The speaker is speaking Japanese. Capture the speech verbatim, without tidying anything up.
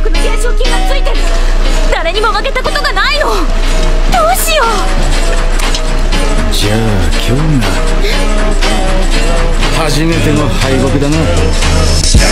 の懸賞金がついてる。誰にも負けたことがないの。どうしよう。 じゃあ今日が初めての敗北だな。